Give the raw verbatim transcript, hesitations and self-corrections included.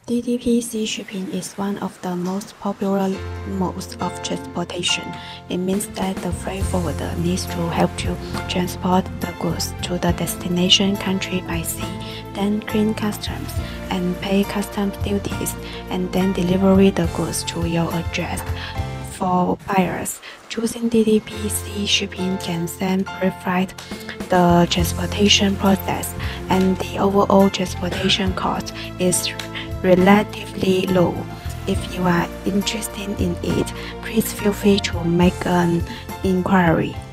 D D P Sea shipping is one of the most popular modes of transportation. It means that the freight forwarder needs to help to transport the goods to the destination country by sea, then clear customs and pay customs duties, and then deliver the goods to your address. For buyers, choosing D D P Sea shipping can simplify the transportation process, and the overall transportation cost is relatively low. If you are interested in it, please feel free to make an inquiry.